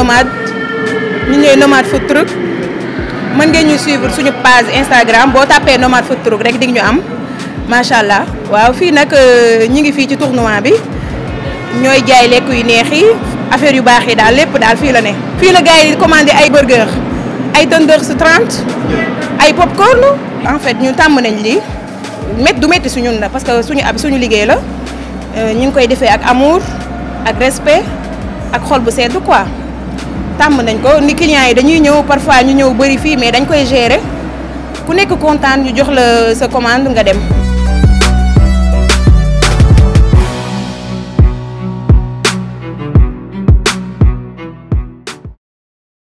nomade ñu ñooy nomade food truck mën ngeen ñu suivre suñu page Instagram boo tapé nomade food truck rek dig ñu am macha allah. waaw fii nag ñi ngi fii ci tournoi bi ñooy jaay lekk yu neex yi affaire yu baax yi daal lépp daal fii la ne. fii la gars yi di commandé ay burger ay tenders 30 ay popcorn en fait ñu tàmm nañ lii du métti su ñun la parce que suñu liggéey la ñu ngi koy defee ak amour ak respect ak xol bu sedd quoi tàmm nañ ko ni clients yi dañuy ñëw parfois ñu ñëw bëri fii mais dañ koy gérer ku nekk kontaan ñu jox la sa commande nga dem.